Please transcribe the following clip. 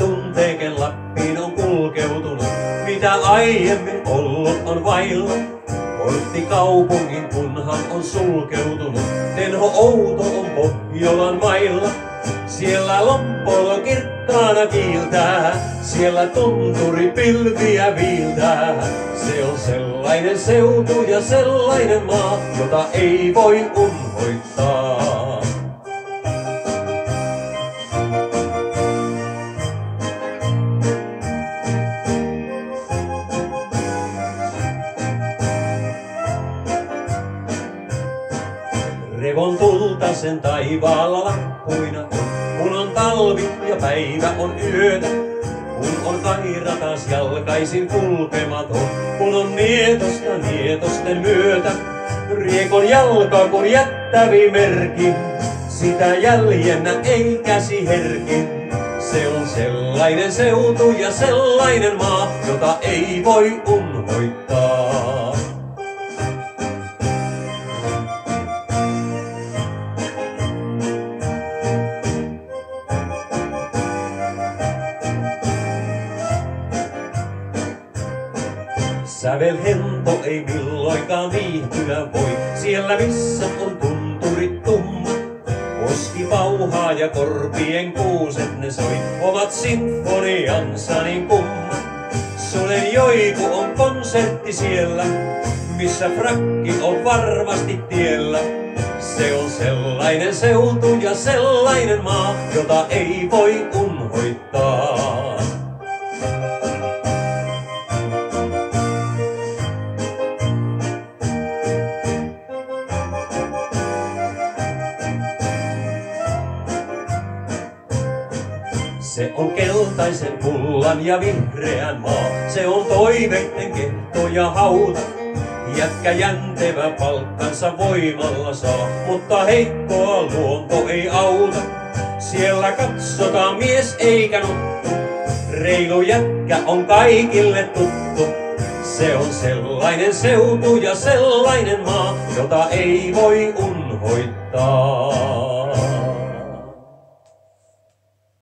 tunteeken Lappiin on kulkeutunut, mitä aiemmin ollut on vailla. Portti kaupungin kunhan on sulkeutunut, Tenho outo on Pohjolan mailla. Siellä lompolo kirkkaana kiiltää, siellä tunturi pilviä viiltää. Se on sellainen seutu ja sellainen maa, jota ei voi unhoittaa. Revon tulta sen taivaalla lappuina on, kun on talvi ja päivä on yötä. Kun on kairatas jalkaisin kulkematon, kun on nietosta nietosten myötä. Riekon jalka kun jättävi merkin, sitä jäljennä ei käsi herkin. Se on sellainen seutu ja sellainen maa, jota ei voi unhoittaa. Sävelhento ei milloinkaan viihtyä voi, siellä missä on tunturit tumma. Koski pauhaa ja korpien kuuset ne soi, omat sinfoniansa niin kumma. Solen joiku on konsertti siellä, missä frakki on varmasti tiellä. Se on sellainen seutu ja sellainen maa, jota ei voi unhoittaa. Se on keltaisen, kullan ja vihreän maa. Se on toiveitten kehto ja hauta. Jätkä jäntevä palkkansa voimalla saa, mutta heikkoa luonto ei auta. Siellä katsotaan mies eikä nuttu, reilu jätkä on kaikille tuttu. Se on sellainen seutu ja sellainen maa, jota ei voi unhoittaa.